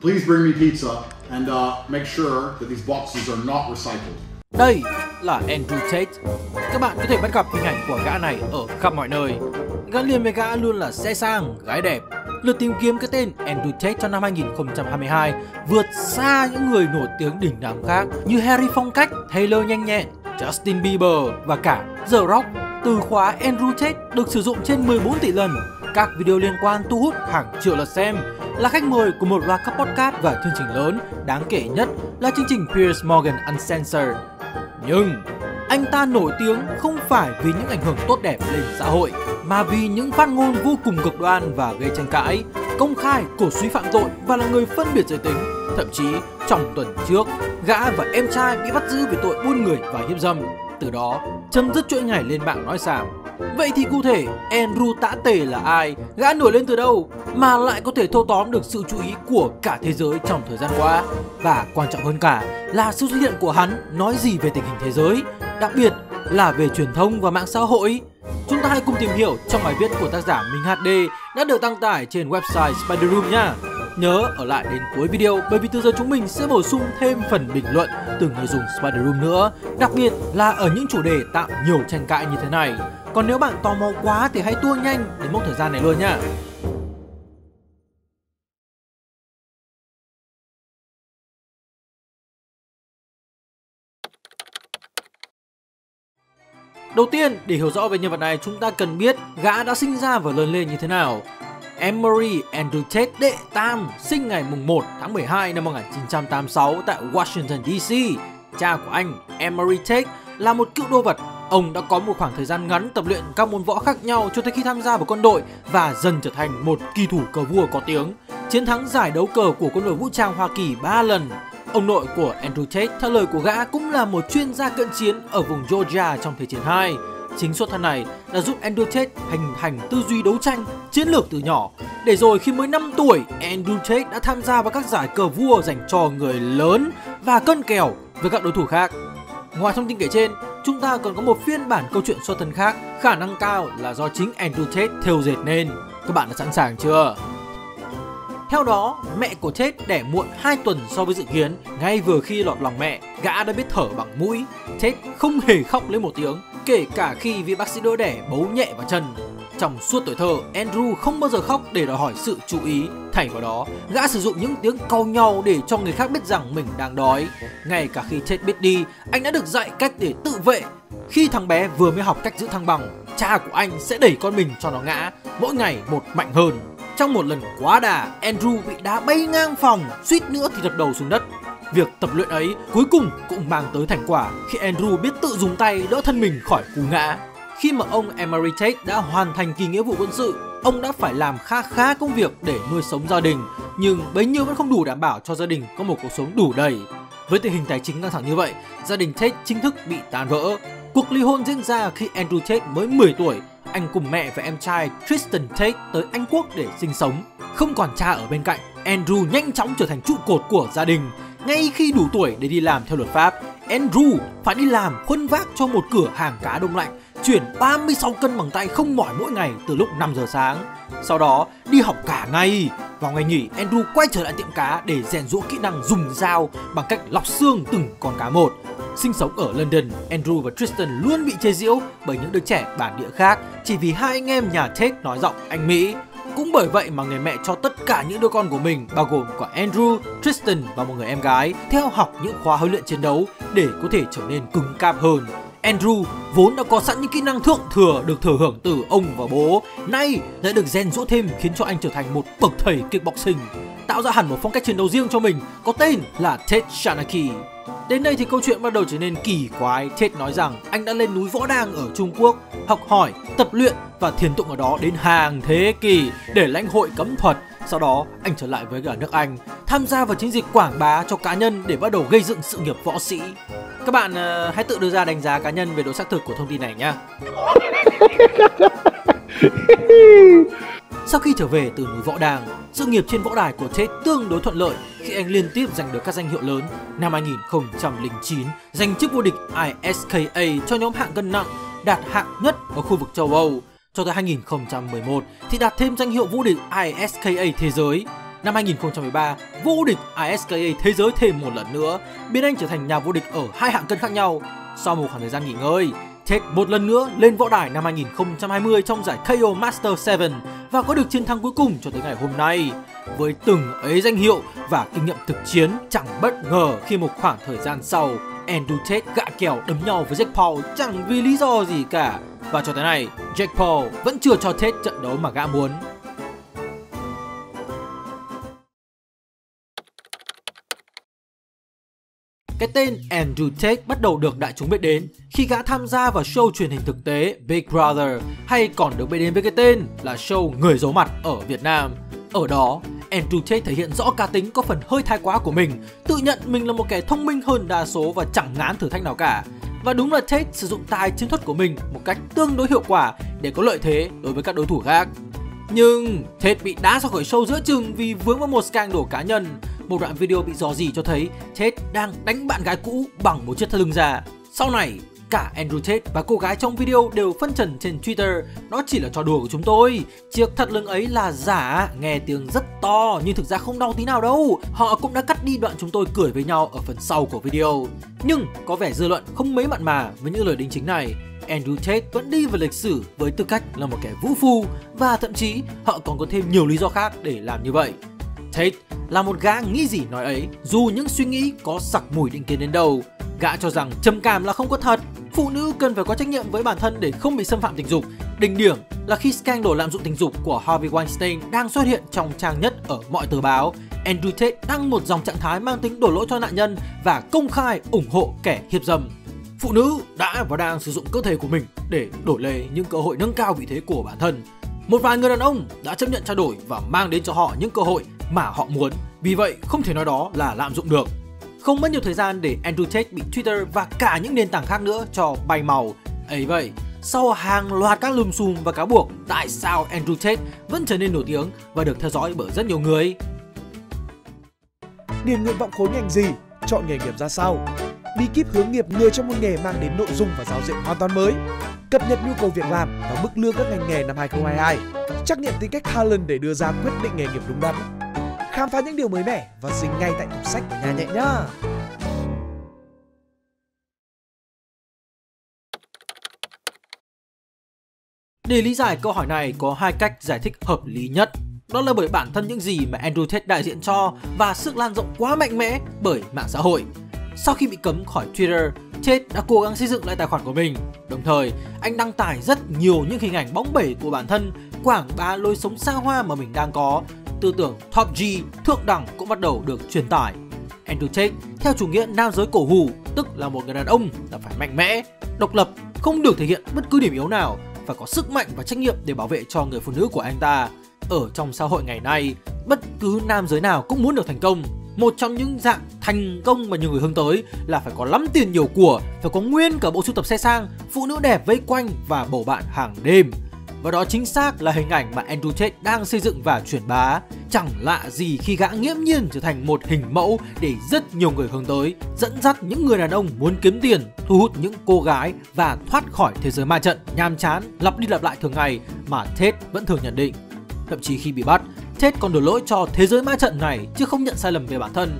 Please bring me pizza and make sure that these boxes are not recycled. Đây là Andrew Tate. Các bạn có thể bắt gặp hình ảnh của gã này ở khắp mọi nơi. Gắn liền với gã luôn là xe sang, gái đẹp. Lượt tìm kiếm cái tên Andrew Tate trong năm 2022 vượt xa những người nổi tiếng đỉnh đám khác như Harry phong cách, Taylor nhanh nhẹn, Justin Bieber và cả The Rock. Từ khóa Andrew Tate được sử dụng trên 14 tỷ lần. Các video liên quan thu hút hàng triệu lượt xem, là khách mời của một loạt các podcast và chương trình lớn, đáng kể nhất là chương trình Piers Morgan Uncensored. Nhưng anh ta nổi tiếng không phải vì những ảnh hưởng tốt đẹp lên xã hội, mà vì những phát ngôn vô cùng cực đoan và gây tranh cãi, công khai cổ suý phạm tội và là người phân biệt giới tính. Thậm chí trong tuần trước, gã và em trai bị bắt giữ vì tội buôn người và hiếp dâm. Từ đó chấm dứt chuỗi ngày lên mạng nói xàm. Vậy thì cụ thể Andrew Tã Tề là ai? Gã nổi lên từ đâu mà lại có thể thâu tóm được sự chú ý của cả thế giới trong thời gian qua? Và quan trọng hơn cả là sự xuất hiện của hắn nói gì về tình hình thế giới, đặc biệt là về truyền thông và mạng xã hội? Chúng ta hãy cùng tìm hiểu trong bài viết của tác giả Minh HD đã được đăng tải trên website Spider Room nha. Nhớ ở lại đến cuối video bởi vì từ giờ chúng mình sẽ bổ sung thêm phần bình luận từ người dùng Spider Room nữa, đặc biệt là ở những chủ đề tạo nhiều tranh cãi như thế này. Còn nếu bạn tò mò quá thì hãy tua nhanh đến mốc thời gian này luôn nha. Đầu tiên, để hiểu rõ về nhân vật này, chúng ta cần biết gã đã sinh ra và lớn lên như thế nào. Emory Andrew Tate đệ tam sinh ngày 1 tháng 12 năm 1986 tại Washington DC. Cha của anh, Emory Tate, là một cựu đô vật. Ông đã có một khoảng thời gian ngắn tập luyện các môn võ khác nhau cho tới khi tham gia vào quân đội và dần trở thành một kỳ thủ cờ vua có tiếng, chiến thắng giải đấu cờ của quân đội vũ trang Hoa Kỳ 3 lần. Ông nội của Andrew Tate, theo lời của gã, cũng là một chuyên gia cận chiến ở vùng Georgia trong Thế chiến II. Chính xuất thân này đã giúp Andrew Tate hình thành tư duy đấu tranh, chiến lược từ nhỏ. Để rồi khi mới 5 tuổi, Andrew Tate đã tham gia vào các giải cờ vua dành cho người lớn và cân kèo với các đối thủ khác. Ngoài thông tin kể trên, chúng ta còn có một phiên bản câu chuyện xuất thân khác, khả năng cao là do chính Andrew Tate thêu dệt nên. Các bạn đã sẵn sàng chưa? Theo đó, mẹ của Tate đẻ muộn 2 tuần so với dự kiến. Ngay vừa khi lọt lòng mẹ, gã đã biết thở bằng mũi. Tate không hề khóc lấy một tiếng, kể cả khi vị bác sĩ đỡ đẻ bấu nhẹ vào chân. Trong suốt tuổi thơ, Andrew không bao giờ khóc để đòi hỏi sự chú ý. Thay vào đó, gã sử dụng những tiếng cau nhau để cho người khác biết rằng mình đang đói. Ngay cả khi Tate biết đi, anh đã được dạy cách để tự vệ. Khi thằng bé vừa mới học cách giữ thăng bằng, cha của anh sẽ đẩy con mình cho nó ngã, mỗi ngày một mạnh hơn. Trong một lần quá đà, Andrew bị đá bay ngang phòng, suýt nữa thì đập đầu xuống đất. Việc tập luyện ấy cuối cùng cũng mang tới thành quả khi Andrew biết tự dùng tay đỡ thân mình khỏi cú ngã. Khi mà ông Emory Tate đã hoàn thành kỳ nghĩa vụ quân sự, ông đã phải làm khá công việc để nuôi sống gia đình, nhưng bấy nhiêu vẫn không đủ đảm bảo cho gia đình có một cuộc sống đủ đầy. Với tình hình tài chính căng thẳng như vậy, gia đình Tate chính thức bị tan vỡ. Cuộc ly hôn diễn ra khi Andrew Tate mới 10 tuổi. Anh cùng mẹ và em trai Tristan Tate tới Anh Quốc để sinh sống. Không còn cha ở bên cạnh, Andrew nhanh chóng trở thành trụ cột của gia đình. Ngay khi đủ tuổi để đi làm theo luật pháp, Andrew phải đi làm khuân vác cho một cửa hàng cá đông lạnh, chuyển 36 cân bằng tay không mỏi mỗi ngày từ lúc 5 giờ sáng. Sau đó đi học cả ngày. Vào ngày nghỉ, Andrew quay trở lại tiệm cá để rèn giũa kỹ năng dùng dao bằng cách lọc xương từng con cá một. Sinh sống ở London, Andrew và Tristan luôn bị chê giễu bởi những đứa trẻ bản địa khác chỉ vì hai anh em nhà Tate nói giọng Anh Mỹ. Cũng bởi vậy mà người mẹ cho tất cả những đứa con của mình, bao gồm cả Andrew, Tristan và một người em gái, theo học những khóa huấn luyện chiến đấu để có thể trở nên cứng cáp hơn. Andrew vốn đã có sẵn những kỹ năng thượng thừa được thừa hưởng từ ông và bố, nay lại được rèn giũa thêm khiến cho anh trở thành một bậc thầy kickboxing, tạo ra hẳn một phong cách chiến đấu riêng cho mình có tên là Tate Shanaki. Đến đây thì câu chuyện bắt đầu trở nên kỳ quái. Tate nói rằng anh đã lên núi Võ Đang ở Trung Quốc, học hỏi, tập luyện và thiền tụng ở đó đến hàng thế kỷ để lãnh hội cấm thuật. Sau đó anh trở lại với cả nước Anh, tham gia vào chiến dịch quảng bá cho cá nhân để bắt đầu gây dựng sự nghiệp võ sĩ. Các bạn hãy tự đưa ra đánh giá cá nhân về độ xác thực của thông tin này nhé. Sau khi trở về từ núi Võ Đang, sự nghiệp trên võ đài của Tate tương đối thuận lợi khi anh liên tiếp giành được các danh hiệu lớn. Năm 2009, giành chức vô địch ISKA cho nhóm hạng cân nặng, đạt hạng nhất ở khu vực châu Âu. Cho tới 2011 thì đạt thêm danh hiệu vô địch ISKA thế giới. năm 2013 vô địch ISKA thế giới thêm một lần nữa, biến anh trở thành nhà vô địch ở 2 hạng cân khác nhau. Sau một khoảng thời gian nghỉ ngơi, Tate một lần nữa lên võ đài năm 2020 trong giải KO Master 7 và có được chiến thắng cuối cùng cho tới ngày hôm nay. Với từng ấy danh hiệu và kinh nghiệm thực chiến, chẳng bất ngờ khi một khoảng thời gian sau, Andrew Tate gạ kèo đấm nhau với Jake Paul chẳng vì lý do gì cả. Và cho tới nay, Jake Paul vẫn chưa cho Tate trận đấu mà gã muốn. Cái tên Andrew Tate bắt đầu được đại chúng biết đến khi gã tham gia vào show truyền hình thực tế Big Brother, hay còn được biết đến với cái tên là show Người giấu mặt ở Việt Nam. Ở đó, Andrew Tate thể hiện rõ cá tính có phần hơi thái quá của mình, tự nhận mình là một kẻ thông minh hơn đa số và chẳng ngán thử thách nào cả. Và đúng là Tate sử dụng tài chiến thuật của mình một cách tương đối hiệu quả để có lợi thế đối với các đối thủ khác. Nhưng Tate bị đá ra khỏi show giữa chừng vì vướng vào một scandal cá nhân. Một đoạn video bị rò rỉ cho thấy Tate đang đánh bạn gái cũ bằng một chiếc thắt lưng giả. Sau này, cả Andrew Tate và cô gái trong video đều phân trần trên Twitter đó chỉ là trò đùa của chúng tôi. Chiếc thắt lưng ấy là giả, nghe tiếng rất to nhưng thực ra không đau tí nào đâu. Họ cũng đã cắt đi đoạn chúng tôi cười với nhau ở phần sau của video. Nhưng có vẻ dư luận không mấy mặn mà với những lời đính chính này. Andrew Tate vẫn đi vào lịch sử với tư cách là một kẻ vũ phu, và thậm chí họ còn có thêm nhiều lý do khác để làm như vậy. Tate là một gã nghĩ gì nói ấy, dù những suy nghĩ có sặc mùi định kiến đến đâu. Gã cho rằng trầm cảm là không có thật, phụ nữ cần phải có trách nhiệm với bản thân để không bị xâm phạm tình dục. Đỉnh điểm là khi scandal lạm dụng tình dục của Harvey Weinstein đang xuất hiện trong trang nhất ở mọi tờ báo, Andrew Tate đăng một dòng trạng thái mang tính đổ lỗi cho nạn nhân và công khai ủng hộ kẻ hiếp dâm. Phụ nữ đã và đang sử dụng cơ thể của mình để đổi lấy những cơ hội nâng cao vị thế của bản thân. Một vài người đàn ông đã chấp nhận trao đổi và mang đến cho họ những cơ hội mà họ muốn, vì vậy không thể nói đó là lạm dụng được. Không mất nhiều thời gian để Andrew Tate bị Twitter và cả những nền tảng khác nữa cho bay màu. Ấy vậy, sau hàng loạt các lùm xùm và cáo buộc, tại sao Andrew Tate vẫn trở nên nổi tiếng và được theo dõi bởi rất nhiều người? Điền nguyện vọng khối ngành gì? Chọn nghề nghiệp ra sao? Bí kíp hướng nghiệp người trong một nghề mang đến nội dung và giáo diện hoàn toàn mới. Cập nhật nhu cầu việc làm và mức lương các ngành nghề năm 2022. Trắc nghiệm tính cách talent để đưa ra quyết định nghề nghiệp đúng đắn. Khám phá những điều mới mẻ và dính ngay tại tủ sách của nhà nhẹ nhá. Để lý giải câu hỏi này có hai cách giải thích hợp lý nhất. Đó là bởi bản thân những gì mà Andrew Tate đại diện cho và sức lan rộng quá mạnh mẽ bởi mạng xã hội. Sau khi bị cấm khỏi Twitter, Tate đã cố gắng xây dựng lại tài khoản của mình. Đồng thời, anh đăng tải rất nhiều những hình ảnh bóng bẩy của bản thân, quảng bá lối sống xa hoa mà mình đang có. Tư tưởng top G, thượng đẳng cũng bắt đầu được truyền tải. Andrew Tate theo chủ nghĩa nam giới cổ hủ, tức là một người đàn ông là phải mạnh mẽ, độc lập, không được thể hiện bất cứ điểm yếu nào, phải có sức mạnh và trách nhiệm để bảo vệ cho người phụ nữ của anh ta. Ở trong xã hội ngày nay, bất cứ nam giới nào cũng muốn được thành công. Một trong những dạng thành công mà nhiều người hướng tới là phải có lắm tiền nhiều của, phải có nguyên cả bộ sưu tập xe sang, phụ nữ đẹp vây quanh và bầu bạn hàng đêm. Và đó chính xác là hình ảnh mà Andrew Tate đang xây dựng và truyền bá. Chẳng lạ gì khi gã nghiễm nhiên trở thành một hình mẫu để rất nhiều người hướng tới, dẫn dắt những người đàn ông muốn kiếm tiền, thu hút những cô gái và thoát khỏi thế giới ma trận nhàm chán lặp đi lặp lại thường ngày mà Tate vẫn thường nhận định. Thậm chí khi bị bắt, Tate còn đổ lỗi cho thế giới ma trận này chứ không nhận sai lầm về bản thân.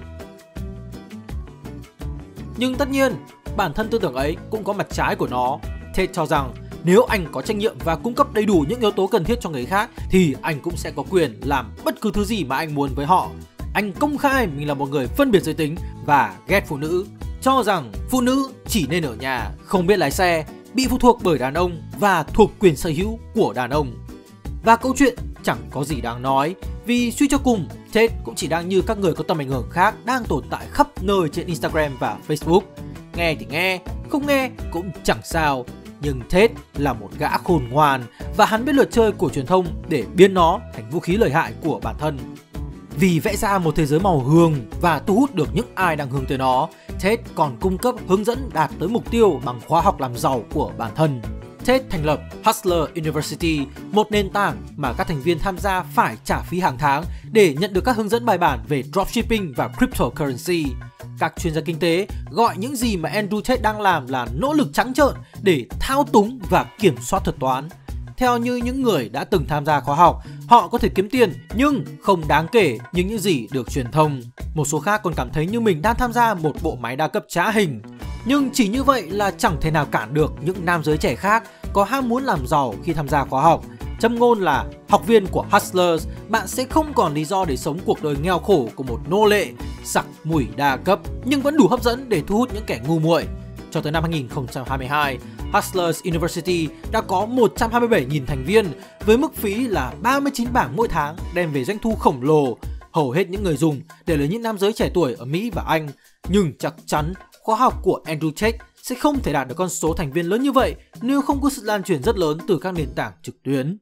Nhưng tất nhiên, bản thân tư tưởng ấy cũng có mặt trái của nó. Tate cho rằng nếu anh có trách nhiệm và cung cấp đầy đủ những yếu tố cần thiết cho người khác thì anh cũng sẽ có quyền làm bất cứ thứ gì mà anh muốn với họ. Anh công khai mình là một người phân biệt giới tính và ghét phụ nữ, cho rằng phụ nữ chỉ nên ở nhà, không biết lái xe, bị phụ thuộc bởi đàn ông và thuộc quyền sở hữu của đàn ông. Và câu chuyện chẳng có gì đáng nói, vì suy cho cùng, Tate cũng chỉ đang như các người có tầm ảnh hưởng khác đang tồn tại khắp nơi trên Instagram và Facebook. Nghe thì nghe, không nghe cũng chẳng sao. Nhưng Tate là một gã khôn ngoan và hắn biết luật chơi của truyền thông để biến nó thành vũ khí lợi hại của bản thân. Vì vẽ ra một thế giới màu hường và thu hút được những ai đang hướng tới nó, Tate còn cung cấp hướng dẫn đạt tới mục tiêu bằng khóa học làm giàu của bản thân. Tate thành lập Hustler University, một nền tảng mà các thành viên tham gia phải trả phí hàng tháng để nhận được các hướng dẫn bài bản về dropshipping và cryptocurrency. Các chuyên gia kinh tế gọi những gì mà Andrew Tate đang làm là nỗ lực trắng trợn để thao túng và kiểm soát thuật toán. theo như những người đã từng tham gia khóa học, họ có thể kiếm tiền nhưng không đáng kể như những gì được truyền thông. Một số khác còn cảm thấy như mình đang tham gia một bộ máy đa cấp trá hình. Nhưng chỉ như vậy là chẳng thể nào cản được những nam giới trẻ khác có ham muốn làm giàu khi tham gia khóa học. Châm ngôn là học viên của Hustlers, bạn sẽ không còn lý do để sống cuộc đời nghèo khổ của một nô lệ sặc mùi đa cấp nhưng vẫn đủ hấp dẫn để thu hút những kẻ ngu muội. Cho tới năm 2022, Hustlers University đã có 127.000 thành viên với mức phí là 39 bảng mỗi tháng, đem về doanh thu khổng lồ. Hầu hết những người dùng đều là những nam giới trẻ tuổi ở Mỹ và Anh. Nhưng chắc chắn khóa học của Andrew Tate sẽ không thể đạt được con số thành viên lớn như vậy nếu không có sự lan truyền rất lớn từ các nền tảng trực tuyến.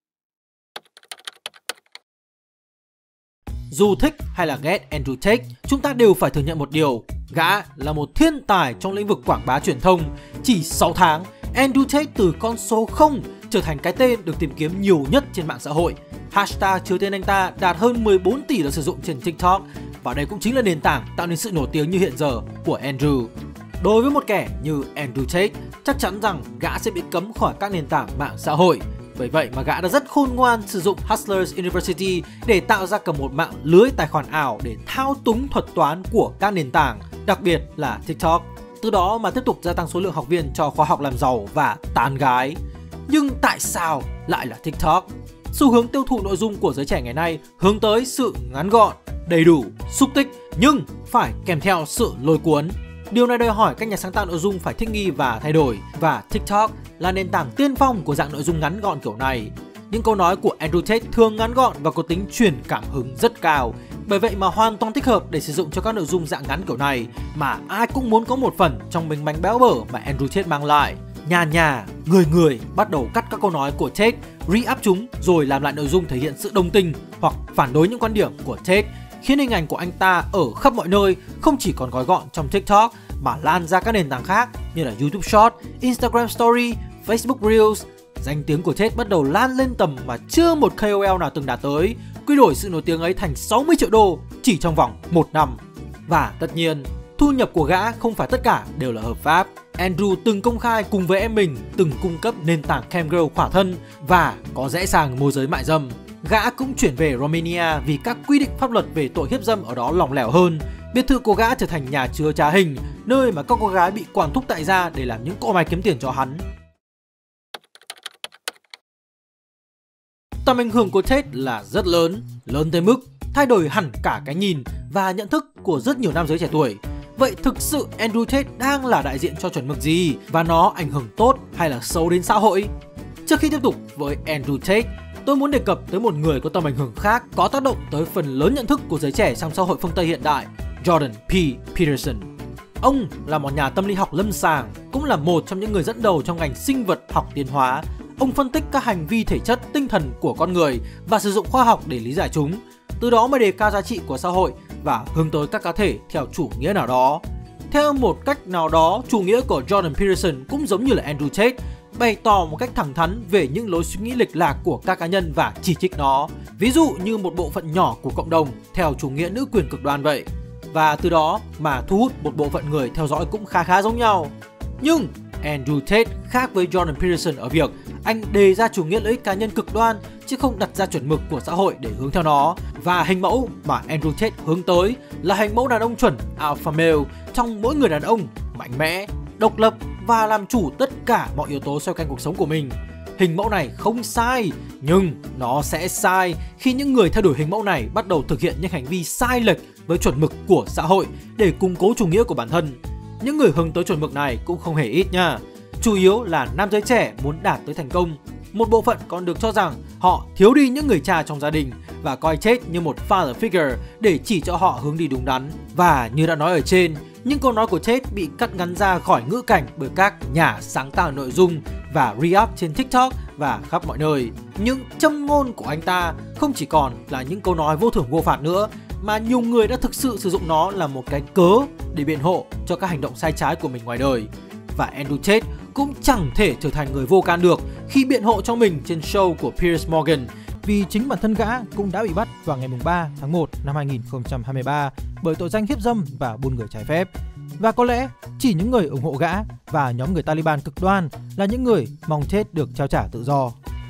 Dù thích hay là ghét Andrew Tate, chúng ta đều phải thừa nhận một điều, gã là một thiên tài trong lĩnh vực quảng bá truyền thông. Chỉ 6 tháng, Andrew Tate từ con số 0 trở thành cái tên được tìm kiếm nhiều nhất trên mạng xã hội. Hashtag chứa tên anh ta đạt hơn 14 tỷ lượt sử dụng trên TikTok, và đây cũng chính là nền tảng tạo nên sự nổi tiếng như hiện giờ của Andrew. Đối với một kẻ như Andrew Tate, chắc chắn rằng gã sẽ bị cấm khỏi các nền tảng mạng xã hội. Bởi vậy mà gã đã rất khôn ngoan sử dụng Hustlers University để tạo ra cả một mạng lưới tài khoản ảo để thao túng thuật toán của các nền tảng, đặc biệt là TikTok. Từ đó mà tiếp tục gia tăng số lượng học viên cho khóa học làm giàu và tán gái. Nhưng tại sao lại là TikTok? Xu hướng tiêu thụ nội dung của giới trẻ ngày nay hướng tới sự ngắn gọn, đầy đủ, xúc tích nhưng phải kèm theo sự lôi cuốn. Điều này đòi hỏi các nhà sáng tạo nội dung phải thích nghi và thay đổi, và TikTok là nền tảng tiên phong của dạng nội dung ngắn gọn kiểu này. Những câu nói của Andrew Tate thường ngắn gọn và có tính truyền cảm hứng rất cao. Bởi vậy mà hoàn toàn thích hợp để sử dụng cho các nội dung dạng ngắn kiểu này, mà ai cũng muốn có một phần trong miếng bánh béo bở mà Andrew Tate mang lại. Nhà người bắt đầu cắt các câu nói của Tate, re-up chúng rồi làm lại nội dung thể hiện sự đồng tình hoặc phản đối những quan điểm của Tate, khiến hình ảnh của anh ta ở khắp mọi nơi, không chỉ còn gói gọn trong TikTok mà lan ra các nền tảng khác như là YouTube Short, Instagram Story, Facebook Reels. Danh tiếng của Tate bắt đầu lan lên tầm mà chưa một KOL nào từng đạt tới, quy đổi sự nổi tiếng ấy thành 60 triệu đô chỉ trong vòng 1 năm. Và tất nhiên, thu nhập của gã không phải tất cả đều là hợp pháp. Andrew từng công khai cùng với em mình từng cung cấp nền tảng Camgirl khỏa thân và có rẽ sang môi giới mại dâm. Gã cũng chuyển về Romania vì các quy định pháp luật về tội hiếp dâm ở đó lỏng lẻo hơn. Biệt thự của gã trở thành nhà chứa trá hình, nơi mà các cô gái bị quản thúc tại gia để làm những cỗ máy kiếm tiền cho hắn. Tầm ảnh hưởng của Tate là rất lớn tới mức thay đổi hẳn cả cái nhìn và nhận thức của rất nhiều nam giới trẻ tuổi. Vậy thực sự Andrew Tate đang là đại diện cho chuẩn mực gì và nó ảnh hưởng tốt hay là xấu đến xã hội? Trước khi tiếp tục với Andrew Tate, tôi muốn đề cập tới một người có tầm ảnh hưởng khác có tác động tới phần lớn nhận thức của giới trẻ trong xã hội phương Tây hiện đại, Jordan P. Peterson. Ông là một nhà tâm lý học lâm sàng, cũng là một trong những người dẫn đầu trong ngành sinh vật học tiến hóa. Ông phân tích các hành vi thể chất, tinh thần của con người và sử dụng khoa học để lý giải chúng, từ đó mới đề cao giá trị của xã hội và hướng tới các cá thể theo chủ nghĩa nào đó. Theo một cách nào đó, chủ nghĩa của Jordan Peterson cũng giống như là Andrew Tate, bày tỏ một cách thẳng thắn về những lối suy nghĩ lệch lạc của các cá nhân và chỉ trích nó, ví dụ như một bộ phận nhỏ của cộng đồng theo chủ nghĩa nữ quyền cực đoan vậy. Và từ đó mà thu hút một bộ phận người theo dõi cũng khá giống nhau. Nhưng Andrew Tate khác với Jordan Peterson ở việc anh đề ra chủ nghĩa lợi ích cá nhân cực đoan chứ không đặt ra chuẩn mực của xã hội để hướng theo nó. Và hình mẫu mà Andrew Tate hướng tới là hình mẫu đàn ông chuẩn alpha male trong mỗi người đàn ông mạnh mẽ, độc lập và làm chủ tất cả mọi yếu tố xoay quanh cuộc sống của mình. Hình mẫu này không sai, nhưng nó sẽ sai khi những người theo đuổi hình mẫu này bắt đầu thực hiện những hành vi sai lệch với chuẩn mực của xã hội để củng cố chủ nghĩa của bản thân. Những người hướng tới chuẩn mực này cũng không hề ít nha. Chủ yếu là nam giới trẻ muốn đạt tới thành công. Một bộ phận còn được cho rằng họ thiếu đi những người cha trong gia đình và coi Tate như một father figure để chỉ cho họ hướng đi đúng đắn. Và như đã nói ở trên, những câu nói của Tate bị cắt ngắn ra khỏi ngữ cảnh bởi các nhà sáng tạo nội dung và re-up trên TikTok và khắp mọi nơi. Những châm ngôn của anh ta không chỉ còn là những câu nói vô thưởng vô phạt nữa, mà nhiều người đã thực sự sử dụng nó là một cái cớ để biện hộ cho các hành động sai trái của mình ngoài đời. Và Andrew Tate cũng chẳng thể trở thành người vô can được khi biện hộ cho mình trên show của Piers Morgan, vì chính bản thân gã cũng đã bị bắt vào ngày 3 tháng 1 năm 2023 bởi tội danh hiếp dâm và buôn người trái phép. Và có lẽ chỉ những người ủng hộ gã và nhóm người Taliban cực đoan là những người mong Tate được trao trả tự do.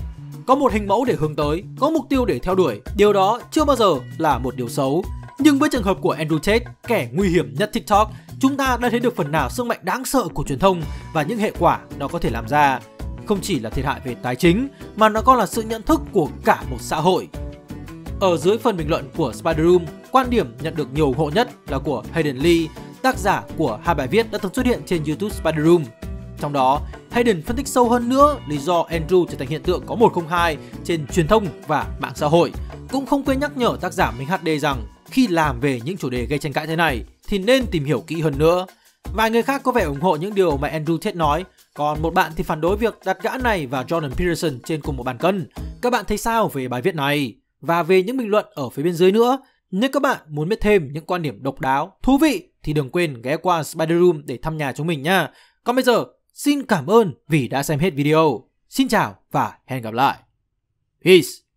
có một hình mẫu để hướng tới, có mục tiêu để theo đuổi. Điều đó chưa bao giờ là một điều xấu. Nhưng với trường hợp của Andrew Tate, kẻ nguy hiểm nhất TikTok, chúng ta đã thấy được phần nào sức mạnh đáng sợ của truyền thông và những hệ quả nó có thể làm ra. Không chỉ là thiệt hại về tài chính, mà nó còn là sự nhận thức của cả một xã hội. Ở dưới phần bình luận của Spider Room, quan điểm nhận được nhiều ủng hộ nhất là của Hayden Lee, tác giả của 2 bài viết đã từng xuất hiện trên YouTube Spider Room. Trong đó, Hayden phân tích sâu hơn nữa lý do Andrew trở thành hiện tượng có 102 trên truyền thông và mạng xã hội. Cũng không quên nhắc nhở tác giả Minh HD rằng khi làm về những chủ đề gây tranh cãi thế này thì nên tìm hiểu kỹ hơn nữa. Vài người khác có vẻ ủng hộ những điều mà Andrew Tate nói, còn một bạn thì phản đối việc đặt gã này và Jordan Peterson trên cùng một bàn cân. Các bạn thấy sao về bài viết này? Và về những bình luận ở phía bên dưới nữa, nếu các bạn muốn biết thêm những quan điểm độc đáo, thú vị thì đừng quên ghé qua Spider Room để thăm nhà chúng mình nha. Còn bây giờ, xin cảm ơn vì đã xem hết video. Xin chào và hẹn gặp lại. Peace!